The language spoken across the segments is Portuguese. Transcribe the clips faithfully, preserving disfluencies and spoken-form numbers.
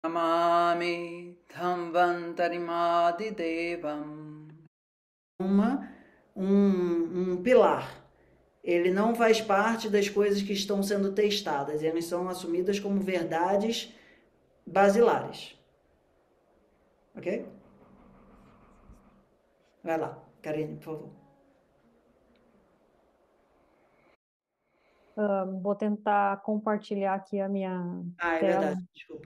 Namami Dhamvantarimadhidevam. Uma, um, um pilar. Ele não faz parte das coisas que estão sendo testadas, elas são assumidas como verdades basilares. Ok? Vai lá, Karine, por favor. Um, vou tentar compartilhar aqui a minha Ah, é tela. verdade, desculpa.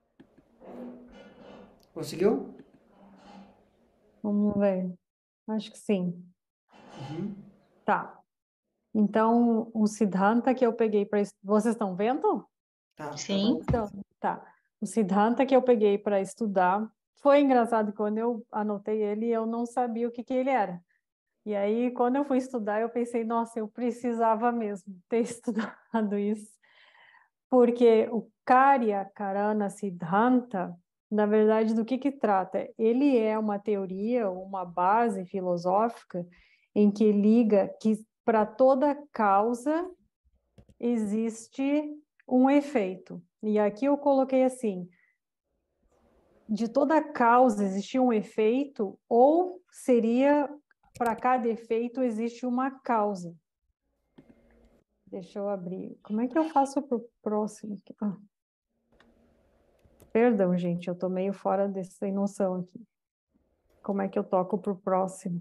Conseguiu? Vamos ver. Acho que sim. Uhum. Tá. Então, o Siddhanta que eu peguei para... Vocês estão vendo? Tá, tá Sim. bom. Então, tá. O Siddhanta que eu peguei para estudar, foi engraçado que quando eu anotei ele, eu não sabia o que que ele era. E aí, quando eu fui estudar, eu pensei, nossa, eu precisava mesmo ter estudado isso. Porque o Karya Karana Siddhanta, na verdade, do que que trata? Ele é uma teoria, uma base filosófica em que liga que para toda causa existe um efeito. E aqui eu coloquei assim, de toda causa existe um efeito, ou seria para cada efeito existe uma causa. Deixa eu abrir. Como é que eu faço para o próximo? Ah. Perdão, gente, eu tô meio fora dessa noção aqui. Como é que eu toco para o próximo?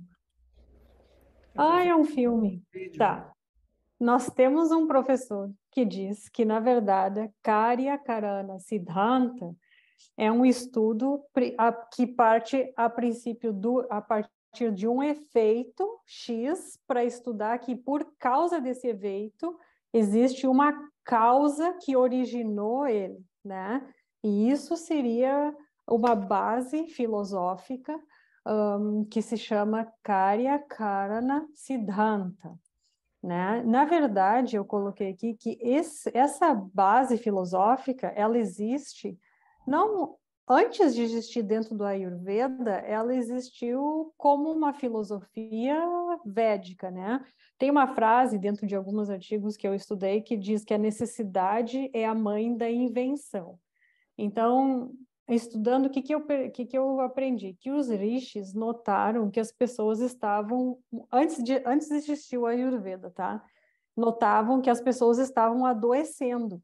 Ah, é um filme. Tá. Nós temos um professor que diz que, na verdade, Karya Karana Siddhanta é um estudo que parte a princípio do, a partir de um efeito X para estudar que por causa desse efeito existe uma causa que originou ele, né? E isso seria uma base filosófica um, que se chama Karya Karana Siddhanta. Né? Na verdade, eu coloquei aqui que esse, essa base filosófica, ela existe, não antes de existir dentro do Ayurveda, ela existiu como uma filosofia védica, né? Tem uma frase dentro de alguns artigos que eu estudei que diz que a necessidade é a mãe da invenção. Então, estudando, o que que eu, que que eu aprendi? Que os rishis notaram que as pessoas estavam, antes de, antes de existir o Ayurveda, tá? Notavam que as pessoas estavam adoecendo.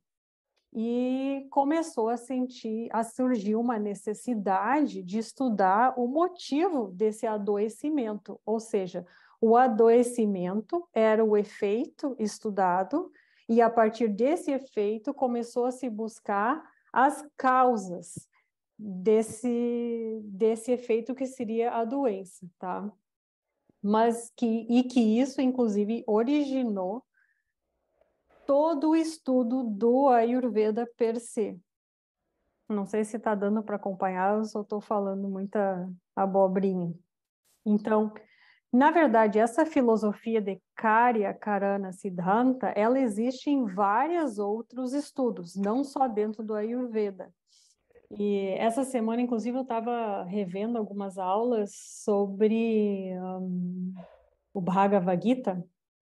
E começou a sentir, a surgir uma necessidade de estudar o motivo desse adoecimento. Ou seja, o adoecimento era o efeito estudado, e a partir desse efeito começou a se buscar as causas desse, desse efeito que seria a doença, tá? Mas que, e que isso, inclusive, originou todo o estudo do Ayurveda per se. Não sei se está dando para acompanhar, eu só estou falando muita abobrinha. Então, na verdade, essa filosofia de Karya Karana Siddhanta, ela existe em vários outros estudos, não só dentro do Ayurveda. E essa semana, inclusive, eu estava revendo algumas aulas sobre um, o Bhagavad Gita,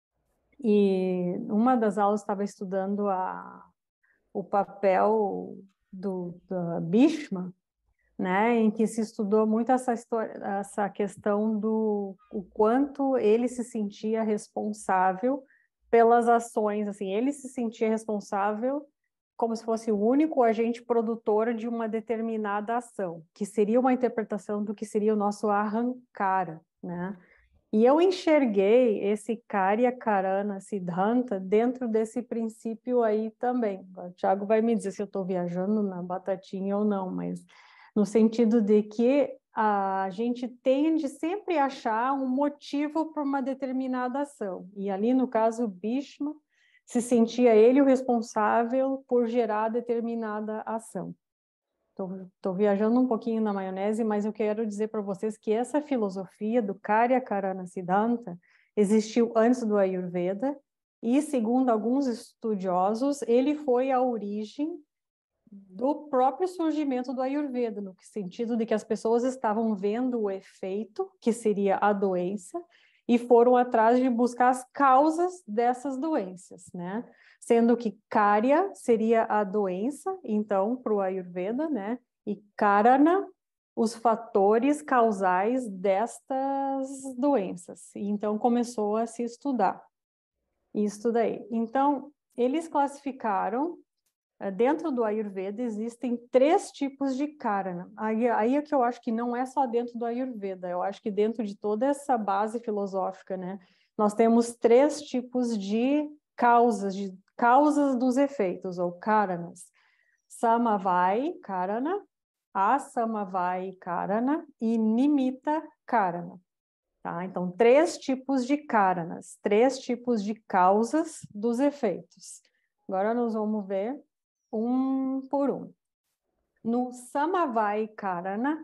e uma das aulas estava estudando a, o papel do, do Bhishma, né, em que se estudou muito essa história, essa questão do o quanto ele se sentia responsável pelas ações, assim, ele se sentia responsável como se fosse o único agente produtor de uma determinada ação, que seria uma interpretação do que seria o nosso ahankara, né? E eu enxerguei esse Karya Karana Siddhanta dentro desse princípio aí também. O Thiago vai me dizer se eu estou viajando na batatinha ou não, mas no sentido de que a gente tende sempre a achar um motivo para uma determinada ação. E ali, no caso, Bhishma se sentia ele o responsável por gerar determinada ação. Estou viajando um pouquinho na maionese, mas eu quero dizer para vocês que essa filosofia do Karya Karana Siddhanta existiu antes do Ayurveda e, segundo alguns estudiosos, ele foi a origem do próprio surgimento do Ayurveda, no sentido de que as pessoas estavam vendo o efeito, que seria a doença, e foram atrás de buscar as causas dessas doenças, né? Sendo que Karya seria a doença, então, para o Ayurveda, né? e Karana, os fatores causais destas doenças. Então, começou a se estudar isso daí. Então, eles classificaram, dentro do Ayurveda, existem três tipos de Karana. Aí, aí é que eu acho que não é só dentro do Ayurveda, eu acho que dentro de toda essa base filosófica, né? Nós temos três tipos de causas, de causas dos efeitos, ou Karanas. Samavai Karana, Asamavai Karana e Nimitta Karana. Tá? Então, três tipos de Karanas, três tipos de causas dos efeitos. Agora nós vamos ver um por um. No Samavai Karana,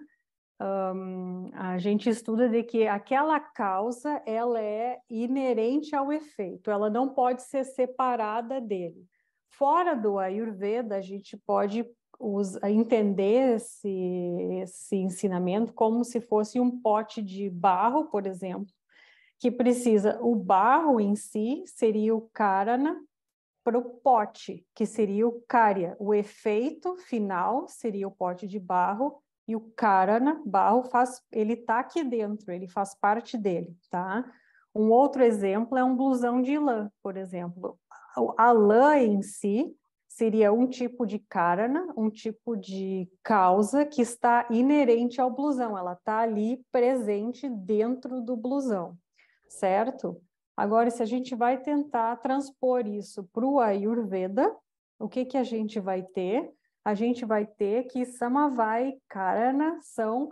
um, a gente estuda de que aquela causa ela é inerente ao efeito, ela não pode ser separada dele. Fora do Ayurveda, a gente pode usa, entender esse, esse ensinamento como se fosse um pote de barro, por exemplo, que precisa, o barro em si seria o Karana, para o pote, que seria o Karya. O efeito final seria o pote de barro, e o Karana, barro, faz, ele está aqui dentro, ele faz parte dele, tá? Um outro exemplo é um blusão de lã, por exemplo. A lã em si seria um tipo de Karana, um tipo de causa que está inerente ao blusão, ela está ali presente dentro do blusão, certo? Agora, se a gente vai tentar transpor isso para o Ayurveda, o que, que a gente vai ter? A gente vai ter que Samavai Karana são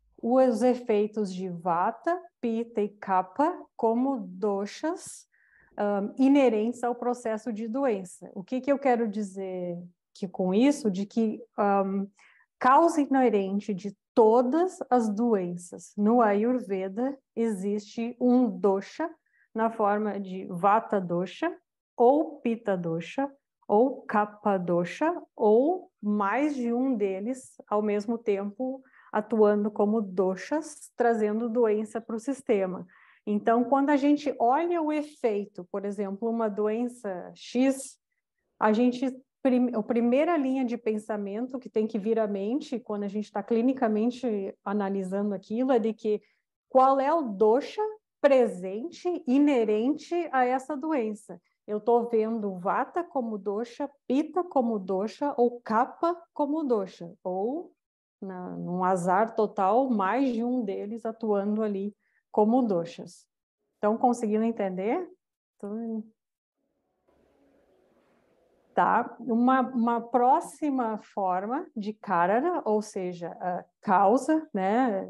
os efeitos de Vata, Pitta e Kapha como doshas um, inerentes ao processo de doença. O que, que eu quero dizer que, com isso? De que um, causa inerente de todas as doenças no Ayurveda existe um dosha na forma de Vata dosha, ou Pitta dosha, ou Kapha dosha, ou mais de um deles ao mesmo tempo atuando como doshas, trazendo doença para o sistema. Então, quando a gente olha o efeito, por exemplo, uma doença X, a gente, a primeira linha de pensamento que tem que vir à mente, quando a gente está clinicamente analisando aquilo, é de que qual é o dosha presente, inerente a essa doença. Eu estou vendo Vata como dosha, Pitta como dosha, ou Kapha como dosha, ou, na, num azar total, mais de um deles atuando ali como doshas. Estão conseguindo entender? Então, tá? Uma, uma próxima forma de Karana, ou seja, a causa, né,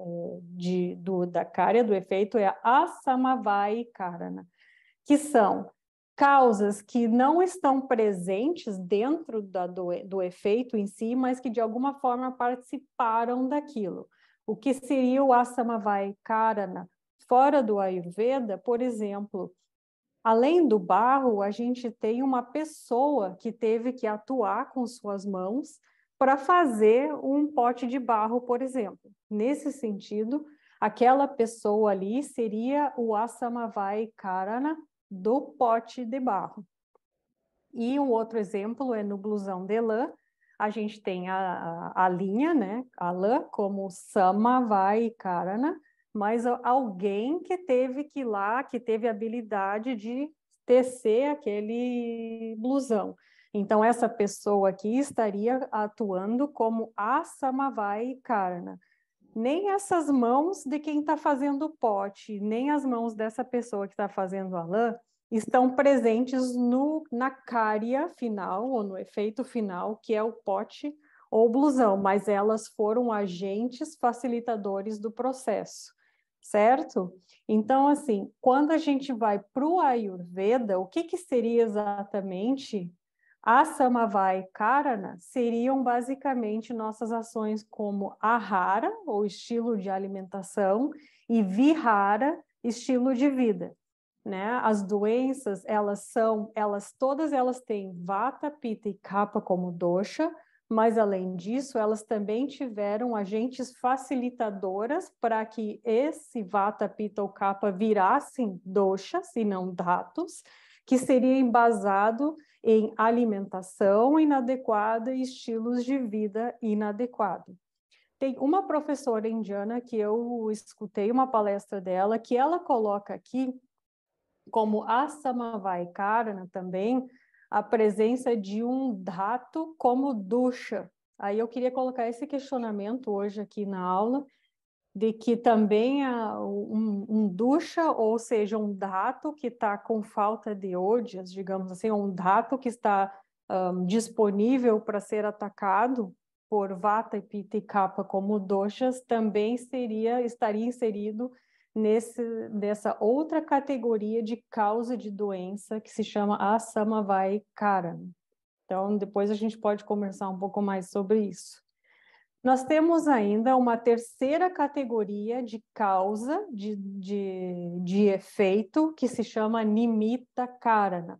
de, do, da Karya, do efeito, é a Asamavai Karana, que são causas que não estão presentes dentro da, do, do efeito em si, mas que de alguma forma participaram daquilo. O que seria o Asamavai Karana? Fora do Ayurveda, por exemplo, além do barro, a gente tem uma pessoa que teve que atuar com suas mãos para fazer um pote de barro, por exemplo. Nesse sentido, aquela pessoa ali seria o Asamavai Karana do pote de barro. E um outro exemplo é no blusão de lã, a gente tem a, a, a linha, né, a lã, como Samavai Karana, mas alguém que teve que ir lá, que teve a habilidade de tecer aquele blusão. Então, essa pessoa aqui estaria atuando como a Samavai Karana. Nem essas mãos de quem está fazendo o pote, nem as mãos dessa pessoa que está fazendo a lã, estão presentes no, na Karya final, ou no efeito final, que é o pote ou blusão, mas elas foram agentes facilitadores do processo, certo? Então, assim, quando a gente vai para o Ayurveda, o que, que seria exatamente a Samavai Karana? Seriam basicamente nossas ações como Ahara, ou estilo de alimentação, e Vihara, estilo de vida. Né? As doenças, elas são, elas todas elas têm Vata, Pitta e Kapha como dosha, mas além disso, elas também tiveram agentes facilitadoras para que esse Vata, Pitta ou Kapha virassem doshas e não dhatus, que seria embasado em alimentação inadequada e estilos de vida inadequados. Tem uma professora indiana que eu escutei uma palestra dela, que ela coloca aqui como Asamavaikarana também, a presença de um dhatu como dusha. Aí eu queria colocar esse questionamento hoje aqui na aula, de que também há um, um dusha, ou seja, um dhatu que está com falta de ojas, digamos assim, um dhatu que está um, disponível para ser atacado por vata, pitta e kapha como doshas, também seria, estaria inserido nesse, nessa outra categoria de causa de doença que se chama Asamavaikarana. Então, depois a gente pode conversar um pouco mais sobre isso. Nós temos ainda uma terceira categoria de causa, de, de, de efeito, que se chama Nimitta Karana.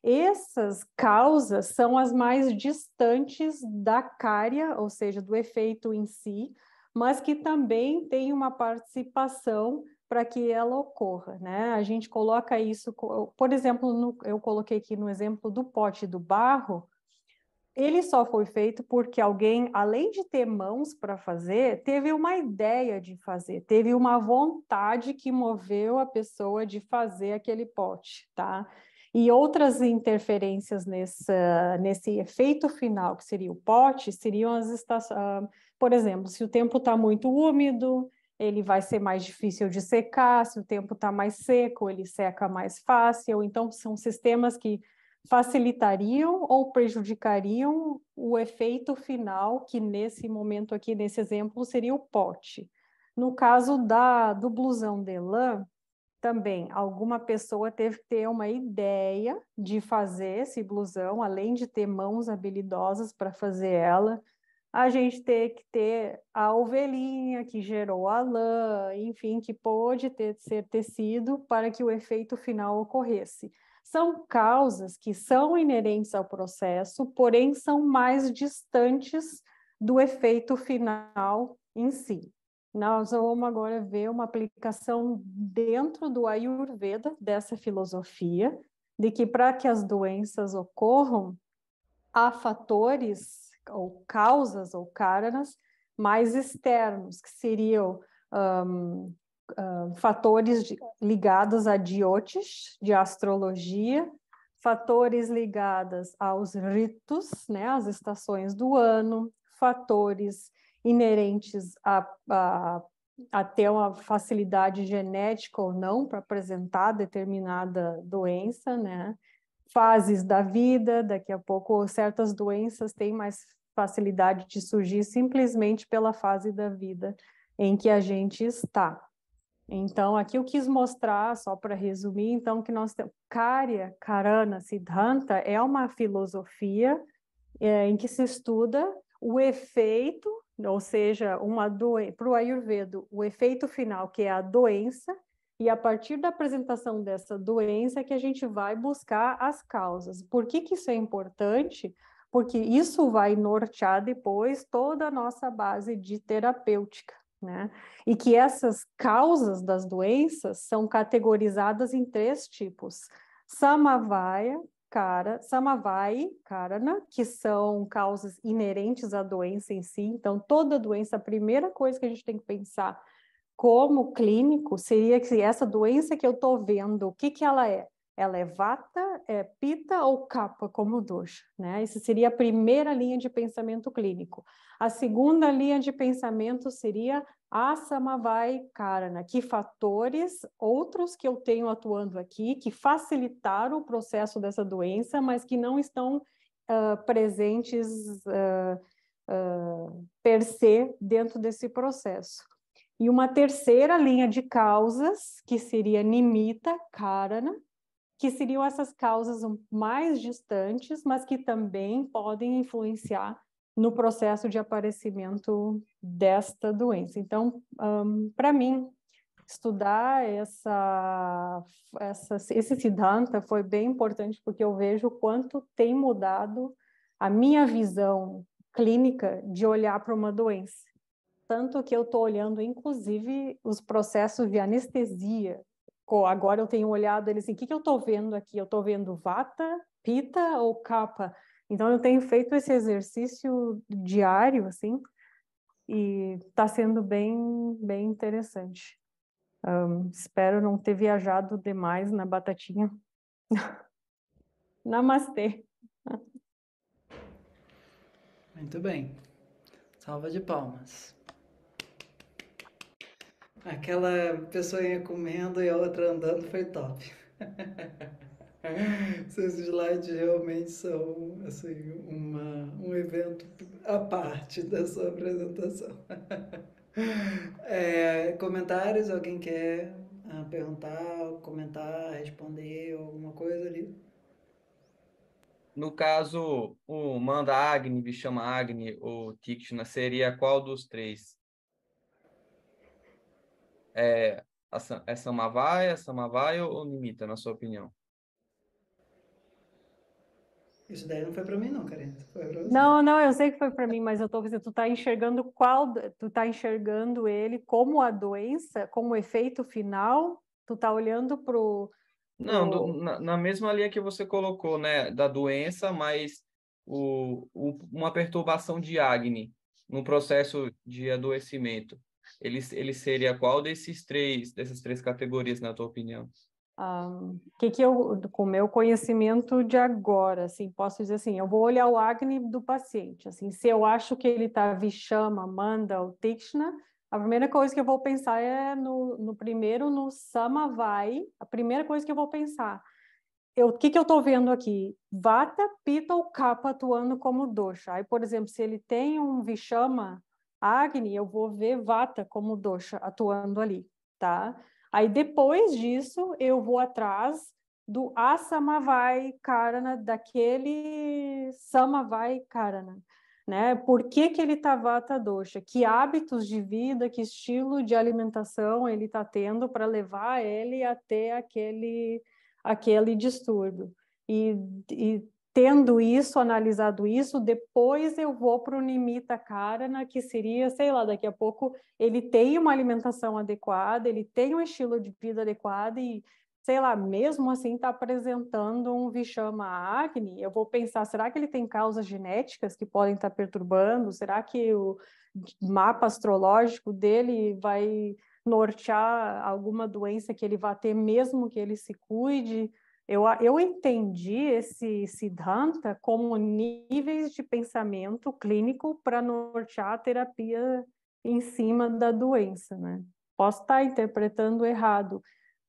Essas causas são as mais distantes da karya, ou seja, do efeito em si, mas que também tem uma participação para que ela ocorra, né? A gente coloca isso, por exemplo, no, eu coloquei aqui no exemplo do pote do barro. Ele só foi feito porque alguém, além de ter mãos para fazer, teve uma ideia de fazer, teve uma vontade que moveu a pessoa de fazer aquele pote, tá? E outras interferências nessa, nesse efeito final, que seria o pote, seriam as estações. Uh, por exemplo, se o tempo está muito úmido, ele vai ser mais difícil de secar, se o tempo está mais seco, ele seca mais fácil. Então, são sistemas que facilitariam ou prejudicariam o efeito final, que nesse momento aqui, nesse exemplo, seria o pote. No caso da, do blusão de lã, também, alguma pessoa teve que ter uma ideia de fazer esse blusão, além de ter mãos habilidosas para fazer ela, a gente tem que ter a ovelhinha que gerou a lã, enfim, que pôde ter, ser tecido para que o efeito final ocorresse. São causas que são inerentes ao processo, porém são mais distantes do efeito final em si. Nós vamos agora ver uma aplicação dentro do Ayurveda, dessa filosofia, de que para que as doenças ocorram, há fatores ou causas ou karanas mais externos, que seriam um, um, fatores de, ligados a diotis, de astrologia, fatores ligados aos ritos, né, às estações do ano, fatores inerentes a, a, a ter uma facilidade genética ou não para apresentar determinada doença, né? Fases da vida, daqui a pouco certas doenças têm mais facilidade de surgir simplesmente pela fase da vida em que a gente está. Então, aqui eu quis mostrar, só para resumir, então, que nós temos Karya, Karana, Siddhanta é uma filosofia é, em que se estuda o efeito, ou seja, uma doen- para o Ayurveda, o efeito final, que é a doença, e a partir da apresentação dessa doença é que a gente vai buscar as causas. Por que que isso é importante? Porque isso vai nortear depois toda a nossa base de terapêutica, né? E que essas causas das doenças são categorizadas em três tipos: Samavaya, Cara, Samavai, Karana, que são causas inerentes à doença em si. Então, toda doença, a primeira coisa que a gente tem que pensar como clínico seria que essa doença que eu estou vendo, o que que ela é? Ela é vata, é pitta ou kapha, como dosha, né? Essa seria a primeira linha de pensamento clínico. A segunda linha de pensamento seria Asamavai Karana, que fatores outros que eu tenho atuando aqui, que facilitaram o processo dessa doença, mas que não estão uh, presentes uh, uh, per se dentro desse processo. E uma terceira linha de causas, que seria Nimitta Karana, que seriam essas causas mais distantes, mas que também podem influenciar no processo de aparecimento desta doença. Então, um, para mim, estudar essa, essa, esse Siddhanta foi bem importante, porque eu vejo o quanto tem mudado a minha visão clínica de olhar para uma doença. Tanto que eu estou olhando, inclusive, os processos de anestesia. Agora eu tenho olhado eles assim, o que, que eu estou vendo aqui? Eu estou vendo vata, Pitta ou Kapha. Então, eu tenho feito esse exercício diário, assim, e está sendo bem, bem interessante. Um, espero não ter viajado demais na batatinha. Namastê. Muito bem. Salva de palmas. Aquela pessoinha comendo e a outra andando foi top. Seus slides realmente são assim, uma, um evento à parte da sua apresentação. É, comentários? Alguém quer ah, perguntar, comentar, responder alguma coisa ali? No caso, o Manda Agni, Vishama Agni ou Tikshna seria qual dos três? É, a Sa- é Samavaya, Samavaya ou Nimitta, na sua opinião? Isso daí não foi pra mim não, Karina. Foi pra você. Não, não, eu sei que foi para mim, mas eu estou dizendo, tu está enxergando qual, tu está enxergando ele como a doença, como efeito final, tu está olhando pro, Não, do- pro, na, na mesma linha que você colocou, né, da doença, mas o, o- uma perturbação de Agni no processo de adoecimento. Ele, ele seria qual desses três, dessas três categorias, na tua opinião? um, que que eu, com o meu conhecimento de agora, assim, posso dizer assim, eu vou olhar o Agni do paciente, assim, se eu acho que ele está Vishama, Manda ou Tikshna, a primeira coisa que eu vou pensar é no, no primeiro, no Samavai, a primeira coisa que eu vou pensar. Eu, o que que eu estou vendo aqui? Vata, Pitta ou Kapha atuando como dosha. Aí, por exemplo, se ele tem um Vishama, Agni, eu vou ver Vata como dosha atuando ali, tá? Aí, depois disso, eu vou atrás do Asamavai Karana, daquele Samavai Karana, né? Por que que ele está Vata dosha? Que hábitos de vida, que estilo de alimentação ele está tendo para levar ele até aquele aquele distúrbio. E, e tendo isso, analisado isso, depois eu vou para o Nimitta Karana, que seria, sei lá, daqui a pouco ele tem uma alimentação adequada, ele tem um estilo de vida adequado e, sei lá, mesmo assim está apresentando um Vishama Agni, eu vou pensar, será que ele tem causas genéticas que podem estar perturbando? Será que o mapa astrológico dele vai nortear alguma doença que ele vai ter, mesmo que ele se cuide? Eu, eu entendi esse Siddhanta como níveis de pensamento clínico para nortear a terapia em cima da doença, né? Posso estar interpretando errado,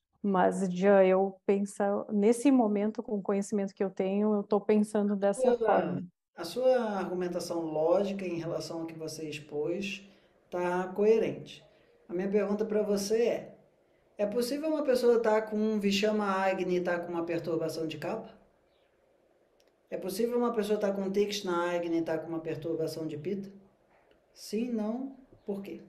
mas já eu penso, nesse momento, com o conhecimento que eu tenho, eu estou pensando dessa Sua- forma. A sua argumentação lógica em relação ao que você expôs está coerente. A minha pergunta para você é: é possível uma pessoa estar com um Vishama Agni e estar com uma perturbação de capa? É possível uma pessoa estar com Tikshna Agni e estar com uma perturbação de Pitta? Sim, não, por quê?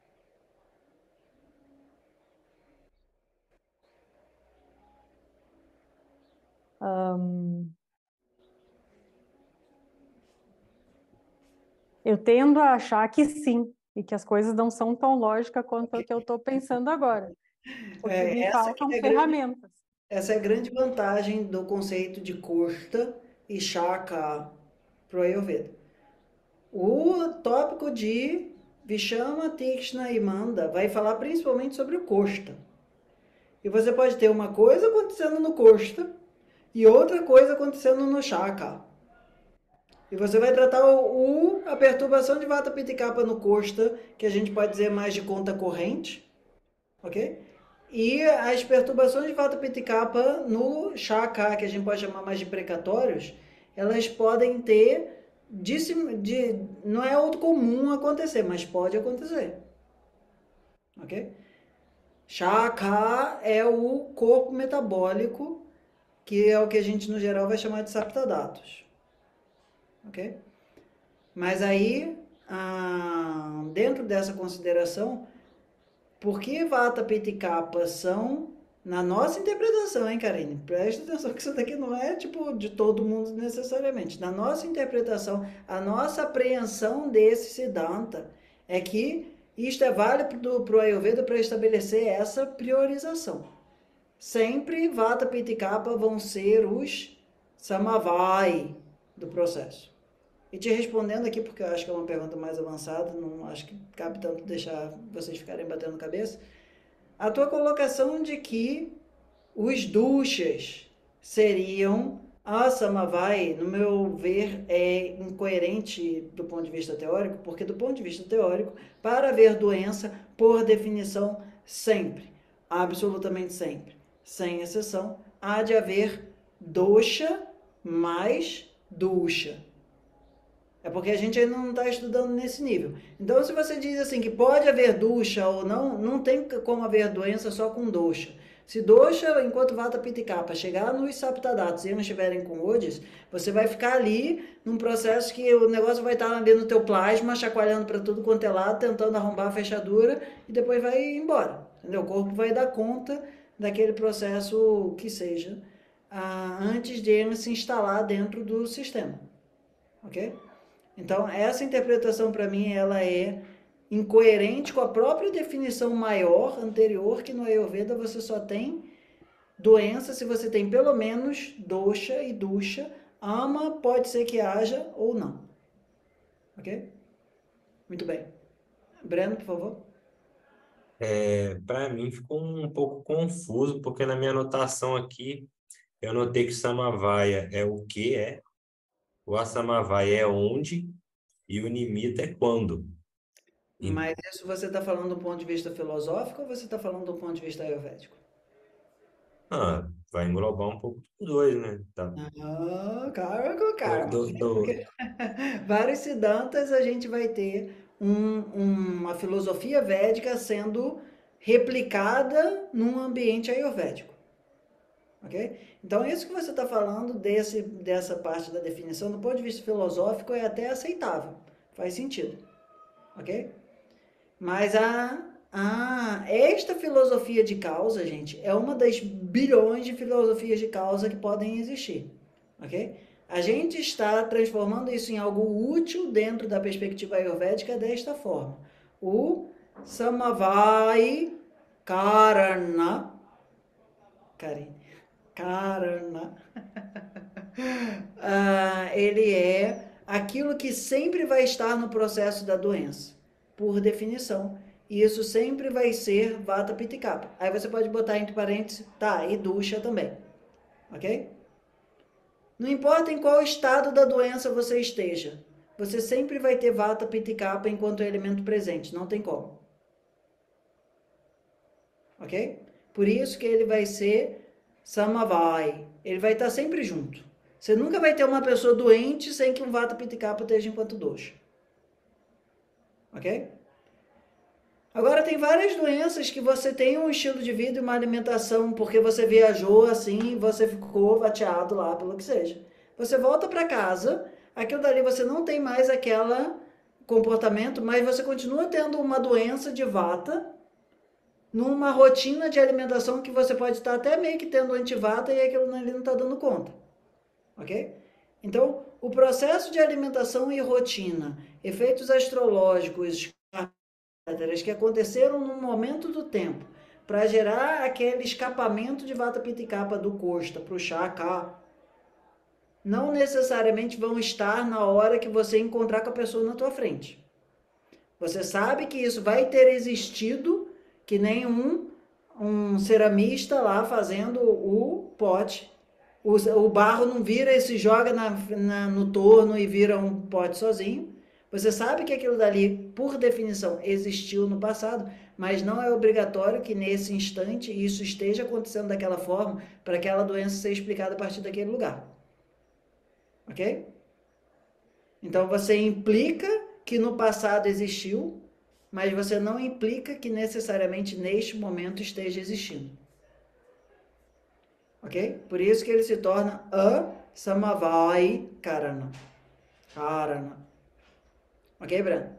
Hum, eu tendo a achar que sim, e que as coisas não são tão lógicas quanto o que eu estou pensando agora, porque me É, essa que faltam é a grande, ferramentas. essa é a grande vantagem do conceito de Koshta e Shaka pro Ayurveda. O tópico de Vishama, Tikshna e Manda vai falar principalmente sobre o Koshta. E você pode ter uma coisa acontecendo no Koshta e outra coisa acontecendo no Shaka. E você vai tratar o, o- a perturbação de Vata Pitta e Kapha no Koshta, que a gente pode dizer mais de conta corrente, ok? E as perturbações de Vata Pitta e Kapha no Shaka, que a gente pode chamar mais de precatórios, elas podem ter, de, de, não é outro comum acontecer, mas pode acontecer, ok? Shaka é o corpo metabólico, que é o que a gente no geral vai chamar de saptadatos, ok? Mas aí, ah, dentro dessa consideração, por que Vata, Pitta e Kapha são, na nossa interpretação, hein, Karine? Presta atenção que isso daqui não é tipo de todo mundo necessariamente. Na nossa interpretação, a nossa apreensão desse Siddhanta é que isto é válido para o Ayurveda para estabelecer essa priorização. Sempre Vata, Pitta e Kapha vão ser os samavai do processo. E te respondendo aqui, porque eu acho que é uma pergunta mais avançada, não acho que cabe tanto deixar vocês ficarem batendo cabeça, a tua colocação de que os dushas seriam a samavai, no meu ver, é incoerente do ponto de vista teórico, porque do ponto de vista teórico, para haver doença, por definição, sempre, absolutamente sempre, sem exceção, há de haver dosha mais dusha. É porque a gente ainda não está estudando nesse nível. Então, se você diz assim que pode haver dosha ou não, não tem como haver doença só com dosha. Se dosha, enquanto vata pitta e kapha chegar nos saptadatas e eles estiverem com odis, você vai ficar ali num processo que o negócio vai estar ali no teu plasma, chacoalhando para tudo quanto é lado, tentando arrombar a fechadura e depois vai embora. Entendeu? O corpo vai dar conta daquele processo que seja, ah, antes de ele se instalar dentro do sistema. Ok? Então, essa interpretação para mim, ela é incoerente com a própria definição maior anterior, que no Ayurveda você só tem doença se você tem pelo menos dosha e dusha. Ama pode ser que haja ou não. Ok? Muito bem. Breno, por favor. É, para mim ficou um pouco confuso, porque na minha anotação aqui, eu notei que Samavaya é o que é, o Asamavaya é onde e o Nimitta é quando. E- Mas isso você está falando do ponto de vista filosófico ou você está falando do ponto de vista ayurvédico? Ah, vai englobar um pouco dos dois, né? Tá. Ah, calma com Do, calma. do, do- Vários siddhantas a gente vai ter um- uma filosofia védica sendo replicada num ambiente ayurvédico. Ok? Então, isso que você está falando desse, dessa parte da definição, do ponto de vista filosófico, é até aceitável. Faz sentido. Ok? Mas a, a, esta filosofia de causa, gente, é uma das bilhões de filosofias de causa que podem existir. Ok? A gente está transformando isso em algo útil dentro da perspectiva ayurvédica desta forma. O Samavai Karana, Karine, Karana, ah, ele é aquilo que sempre vai estar no processo da doença, por definição. E isso sempre vai ser vata pitta e kapha. Aí você pode botar entre parênteses, tá, e dusha também. Ok? Não importa em qual estado da doença você esteja, você sempre vai ter vata pitta e kapha enquanto elemento presente, não tem como. Ok? Por isso que ele vai ser samavai, ele vai estar sempre junto. Você nunca vai ter uma pessoa doente sem que um vata pitta e kapha esteja enquanto dosha. Ok? Agora, tem várias doenças que você tem um estilo de vida e uma alimentação porque você viajou assim, você ficou vateado lá, pelo que seja. Você volta para casa, aquilo dali você não tem mais aquele comportamento, mas você continua tendo uma doença de vata, numa rotina de alimentação que você pode estar até meio que tendo antivata e aquilo ali não está dando conta. Ok? Então, o processo de alimentação e rotina, efeitos astrológicos, que aconteceram num momento do tempo, para gerar aquele escapamento de vata pitta e kapha do costa para o chakra, não necessariamente vão estar na hora que você encontrar com a pessoa na tua frente. Você sabe que isso vai ter existido, que nem um, um ceramista lá fazendo o pote. O, o barro não vira e se joga na, na, no torno e vira um pote sozinho. Você sabe que aquilo dali, por definição, existiu no passado, mas não é obrigatório que nesse instante isso esteja acontecendo daquela forma para aquela doença ser explicada a partir daquele lugar. Ok? Então você implica que no passado existiu, mas você não implica que necessariamente neste momento esteja existindo. Ok? Por isso que ele se torna a samavai karana. Karana. Ok, Breno?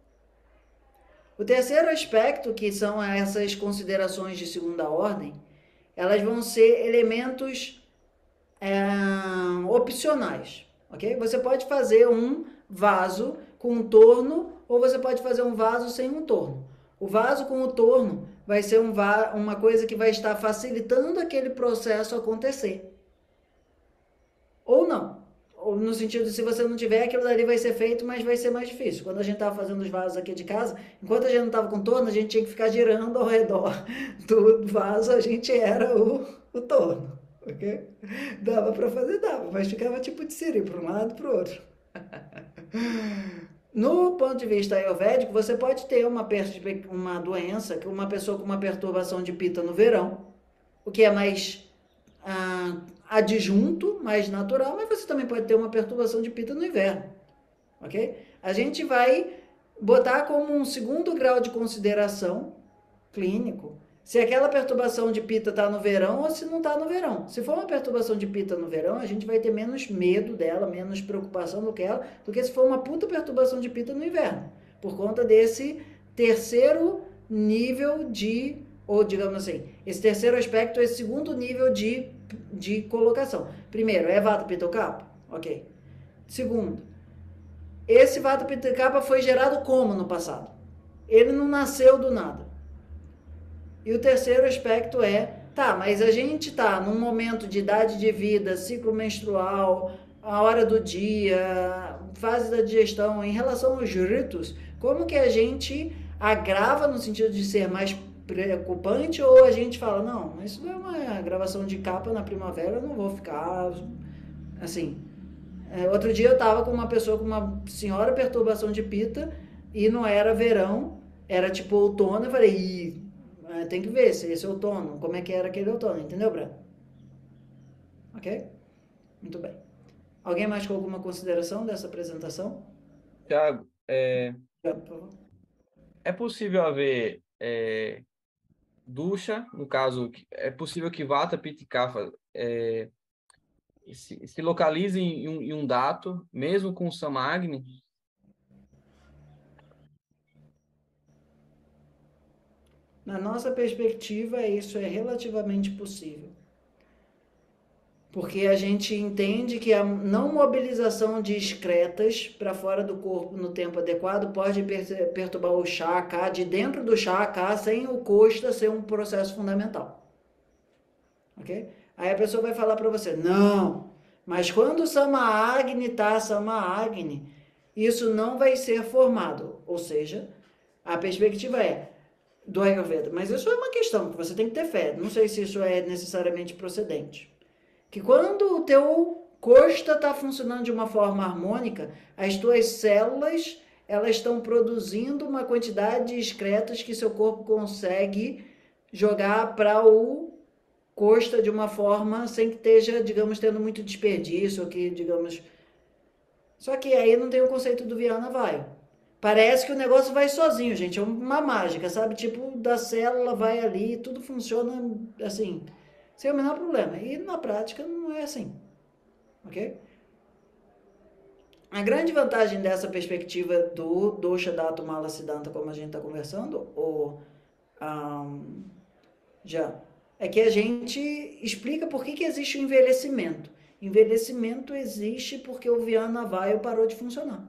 O terceiro aspecto, que são essas considerações de segunda ordem, elas vão ser elementos é, opcionais, ok? Você pode fazer um vaso com um torno ou você pode fazer um vaso sem um torno. O vaso com o torno vai ser um va uma coisa que vai estar facilitando aquele processo acontecer. Ou não. Ou no sentido de se você não tiver, aquilo dali vai ser feito, mas vai ser mais difícil. Quando a gente estava fazendo os vasos aqui de casa, enquanto a gente não estava com torno, a gente tinha que ficar girando ao redor do vaso, a gente era o, o torno, ok? Dava para fazer, dava, mas ficava tipo de siri, para um lado e para o outro. No ponto de vista ayurvédico, você pode ter uma, uma doença, uma pessoa com uma perturbação de pita no verão, o que é mais ah, adjunto, mais natural, mas você também pode ter uma perturbação de pita no inverno, ok? A gente vai botar como um segundo grau de consideração clínico se aquela perturbação de pita está no verão ou se não está no verão. Se for uma perturbação de pita no verão, a gente vai ter menos medo dela, menos preocupação do que ela, do que se for uma puta perturbação de pita no inverno, por conta desse terceiro nível de, ou digamos assim, esse terceiro aspecto, esse segundo nível de, de colocação. Primeiro, é Vata Pitta ou Kapha? Ok. Segundo, esse Vata Pitta e Kapha foi gerado como no passado? Ele não nasceu do nada. E o terceiro aspecto é, tá, mas a gente tá num momento de idade de vida, ciclo menstrual, a hora do dia, fase da digestão, em relação aos ritos, como que a gente agrava no sentido de ser mais preocupante ou a gente fala, não, isso não é uma gravação de capa na primavera, eu não vou ficar assim. É, outro dia eu tava com uma pessoa com uma senhora perturbação de pita e não era verão, era tipo outono, eu falei, ih, tem que ver se esse outono, como é que era aquele outono, entendeu, Breno? Ok? Muito bem. Alguém mais com alguma consideração dessa apresentação? Tiago, é, é possível haver é, ducha, no caso, é possível que Vata, Pitta e Kapha é, se, se localizem em um, em um dato, mesmo com Samagni? Na nossa perspectiva, isso é relativamente possível. Porque a gente entende que a não mobilização de excretas para fora do corpo no tempo adequado pode perturbar o chakra de dentro do chakra sem o costa ser um processo fundamental. Ok? Aí a pessoa vai falar para você, não, mas quando o Sama-Agni está Sama-Agni, isso não vai ser formado. Ou seja, a perspectiva é do Ayurveda. Mas isso é uma questão que você tem que ter fé. Não sei se isso é necessariamente procedente. Que quando o teu costa está funcionando de uma forma harmônica, as tuas células elas estão produzindo uma quantidade de excretas que seu corpo consegue jogar para o costa de uma forma sem que esteja, digamos, tendo muito desperdício, ou que, digamos... Só que aí não tem o conceito do Viana Vaio. Parece que o negócio vai sozinho, gente, é uma mágica, sabe? Tipo, da célula vai ali, tudo funciona assim, sem o menor problema. E na prática não é assim, ok? A grande vantagem dessa perspectiva do Dosha Dhatu Mala Siddhanta, como a gente está conversando, ou um, já, é que a gente explica por que, que existe o envelhecimento. Envelhecimento existe porque o Viana Vaio parou de funcionar.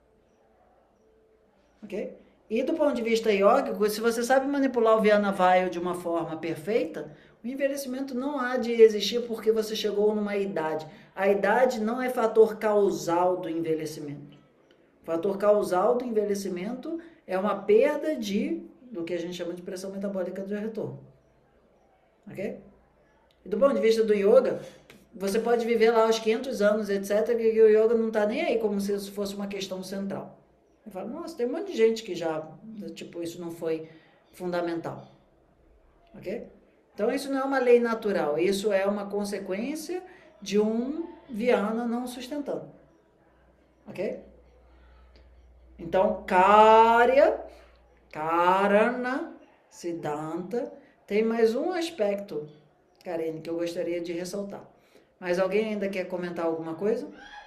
Ok? E do ponto de vista iógico, se você sabe manipular o Viana Vaio de uma forma perfeita, o envelhecimento não há de existir porque você chegou numa idade. A idade não é fator causal do envelhecimento. O fator causal do envelhecimento é uma perda de, do que a gente chama de pressão metabólica do retorno. Ok? E do ponto de vista do yoga, você pode viver lá aos quinhentos anos, etcétera, que o yoga não está nem aí como se isso fosse uma questão central. Eu falo, nossa, tem um monte de gente que já, tipo, isso não foi fundamental. Ok? Então, isso não é uma lei natural, isso é uma consequência de um Viana não sustentando. Ok? Então, Karya, Karana, Siddhanta, tem mais um aspecto, Karine, que eu gostaria de ressaltar. Mas alguém ainda quer comentar alguma coisa?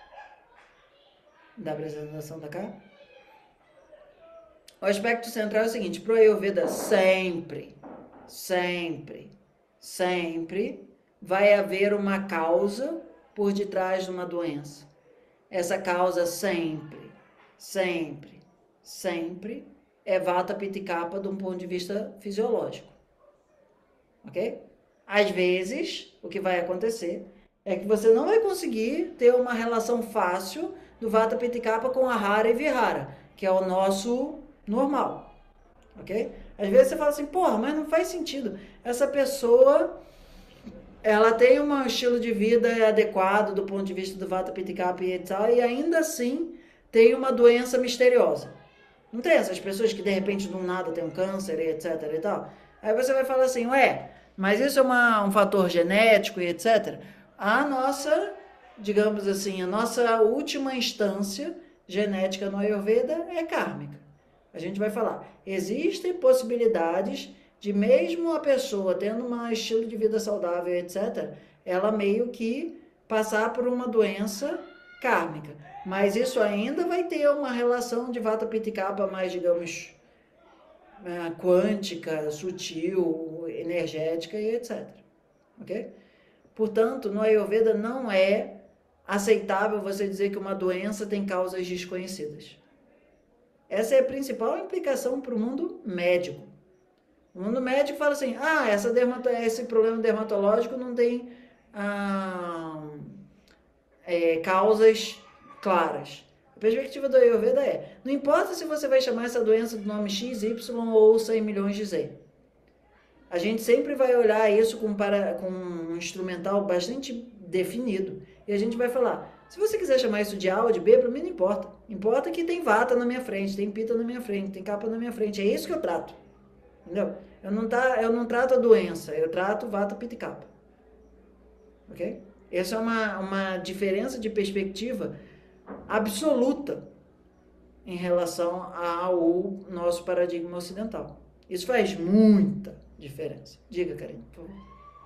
Da apresentação da K? O aspecto central é o seguinte, para o Ayurveda sempre, sempre, sempre vai haver uma causa por detrás de uma doença. Essa causa sempre, sempre, sempre é Vata Pitta e Kapha de um ponto de vista fisiológico. Ok? Às vezes, o que vai acontecer é que você não vai conseguir ter uma relação fácil do Vata Pitta Kapha com a Hara e Vihara, que é o nosso normal, ok? Às vezes você fala assim, porra, mas não faz sentido. Essa pessoa, ela tem um estilo de vida adequado do ponto de vista do Vata Pitta Kapha e tal, e ainda assim tem uma doença misteriosa. Não tem essas pessoas que de repente do nada tem um câncer e etc e tal? Aí você vai falar assim, ué, mas isso é uma, um fator genético e etcétera. A nossa, digamos assim, a nossa última instância genética no Ayurveda é kármica. A gente vai falar, existem possibilidades de mesmo a pessoa tendo um estilo de vida saudável, etcétera, ela meio que passar por uma doença kármica. Mas isso ainda vai ter uma relação de Vata Pitta Kapha mais, digamos, quântica, sutil, energética e etcétera. Ok? Portanto, no Ayurveda não é aceitável você dizer que uma doença tem causas desconhecidas. Essa é a principal implicação para o mundo médico. O mundo médico fala assim, ah, essa dermato esse problema dermatológico não tem ah, é, causas claras. A perspectiva do Ayurveda é, não importa se você vai chamar essa doença do nome X, Y ou cem milhões de Z. A gente sempre vai olhar isso com, para, com um instrumental bastante definido. E a gente vai falar, se você quiser chamar isso de A ou de B, para mim não importa. Importa que tem Vata na minha frente, tem Pitta na minha frente, tem Kapha na minha frente. É isso que eu trato. Entendeu? Eu não, tá, eu não trato a doença, eu trato Vata, Pitta e Kapha. Ok? Essa é uma, uma diferença de perspectiva absoluta em relação ao nosso paradigma ocidental. Isso faz muita diferença. Diga, Karine, por favor.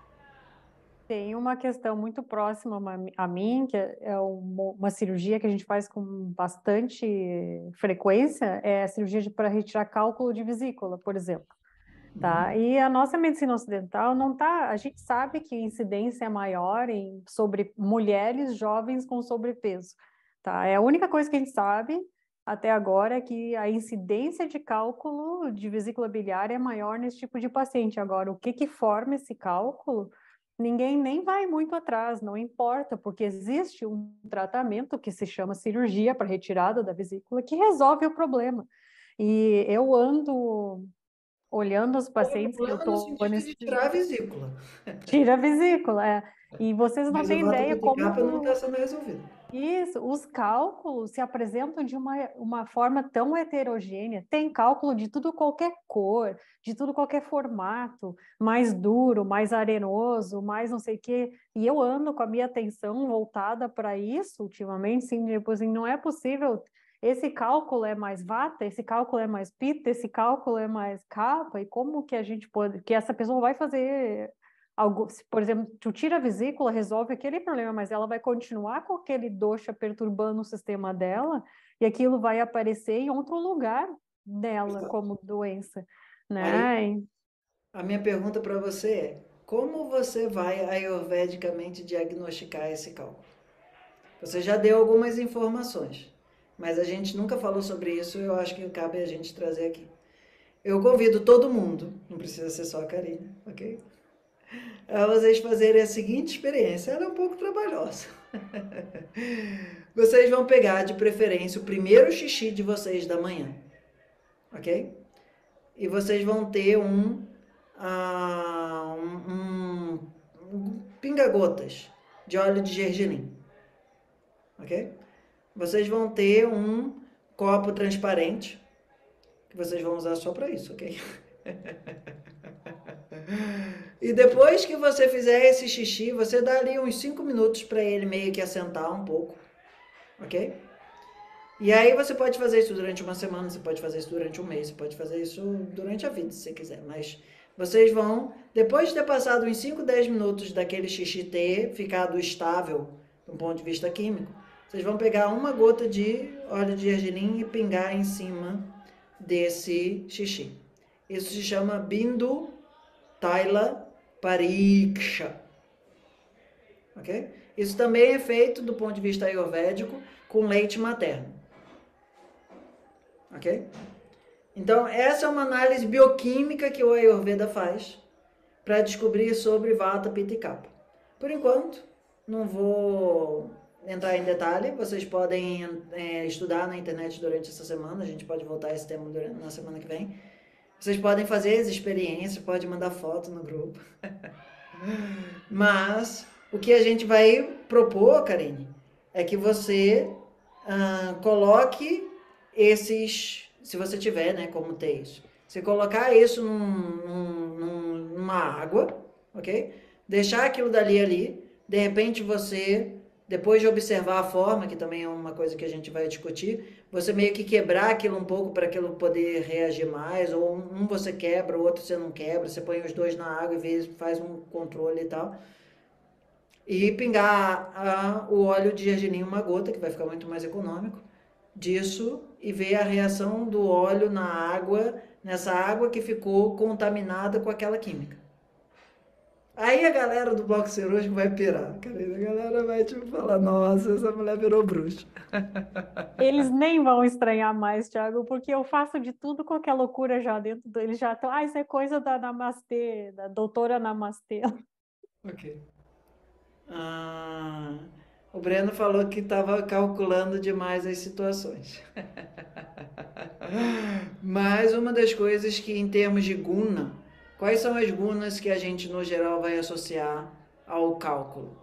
Tem uma questão muito próxima a mim, que é uma, uma cirurgia que a gente faz com bastante frequência, é a cirurgia para retirar cálculo de vesícula, por exemplo. Tá? Uhum. E a nossa medicina ocidental não tá, a gente sabe que a incidência é maior em, sobre mulheres jovens com sobrepeso, tá? É a única coisa que a gente sabe até agora é que a incidência de cálculo de vesícula biliar é maior nesse tipo de paciente. Agora, o que que forma esse cálculo? Ninguém nem vai muito atrás, não importa, porque existe um tratamento que se chama cirurgia para retirada da vesícula que resolve o problema. E eu ando olhando os pacientes que eu tô nesse... de tirar a vesícula. Tira a vesícula, é. E vocês não têm ideia como... Mas o não está sendo resolvido. Isso, os cálculos se apresentam de uma, uma forma tão heterogênea. Tem cálculo de tudo qualquer cor, de tudo qualquer formato, mais duro, mais arenoso, mais não sei o quê. E eu ando com a minha atenção voltada para isso ultimamente, sim, tipo assim, não é possível... Esse cálculo é mais Vata, esse cálculo é mais Pitta, esse cálculo é mais Kapha, e como que a gente pode... Que essa pessoa vai fazer... Algo, se, por exemplo, tu tira a vesícula, resolve aquele problema, mas ela vai continuar com aquele dosha perturbando o sistema dela e aquilo vai aparecer em outro lugar dela como doença, né? Aí, a minha pergunta para você é, como você vai ayurvedicamente diagnosticar esse cálculo? Você já deu algumas informações, mas a gente nunca falou sobre isso e eu acho que cabe a gente trazer aqui. Eu convido todo mundo, não precisa ser só a Karine, ok? A vocês fazerem a seguinte experiência, ela é um pouco trabalhosa. Vocês vão pegar de preferência o primeiro xixi de vocês da manhã, ok? E vocês vão ter um, uh, um, um, um pinga-gotas de óleo de gergelim, ok? Vocês vão ter um copo transparente, que vocês vão usar só para isso, ok? E depois que você fizer esse xixi, você dá ali uns cinco minutos para ele meio que assentar um pouco, ok? E aí você pode fazer isso durante uma semana, você pode fazer isso durante um mês, você pode fazer isso durante a vida, se você quiser. Mas vocês vão, depois de ter passado uns cinco, dez minutos daquele xixi ter ficado estável, do ponto de vista químico, vocês vão pegar uma gota de óleo de gergelim e pingar em cima desse xixi. Isso se chama Bindu Taila Pariksha. Ok? Isso também é feito do ponto de vista ayurvédico com leite materno. Ok? Então, essa é uma análise bioquímica que o Ayurveda faz para descobrir sobre Vata, Pitta e Kapha. Por enquanto, não vou entrar em detalhe, vocês podem é, estudar na internet durante essa semana, a gente pode voltar a esse tema durante, na semana que vem. Vocês podem fazer as experiências, pode mandar foto no grupo. Mas o que a gente vai propor, Karine, é que você ah, coloque esses, se você tiver, né, como ter isso, você colocar isso num, num, numa água, ok? Deixar aquilo dali ali, de repente você, depois de observar a forma, que também é uma coisa que a gente vai discutir, você meio que quebrar aquilo um pouco para aquilo poder reagir mais, ou um você quebra, o outro você não quebra, você põe os dois na água e vê, faz um controle e tal. E pingar a, o óleo de gergelim uma gota, que vai ficar muito mais econômico, disso, e ver a reação do óleo na água, nessa água que ficou contaminada com aquela química. Aí a galera do bloco cirúrgico vai pirar, cara. A galera vai tipo falar, nossa, essa mulher virou bruxa. Eles nem vão estranhar mais, Thiago, porque eu faço de tudo com aquela loucura já dentro do... Eles já estão, ah, isso é coisa da Namastê, da doutora Namastê. Ok. Ah, o Breno falou que estava calculando demais as situações. Mas uma das coisas que, em termos de guna, quais são as gunas que a gente, no geral, vai associar ao cálculo?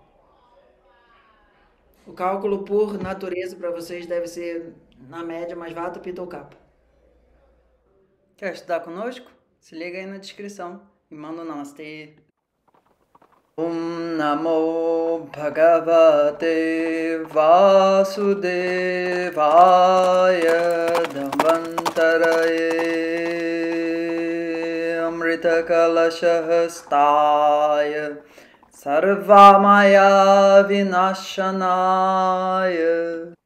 O cálculo, por natureza, para vocês, deve ser, na média, mais vata, pita ou capa. Quer estudar conosco? Se liga aí na descrição e manda um namastê. Om Namo Bhagavate Vasudevaya Dhamantaraye Amrita Kalashahastaya Sarvamaya Vinashanaya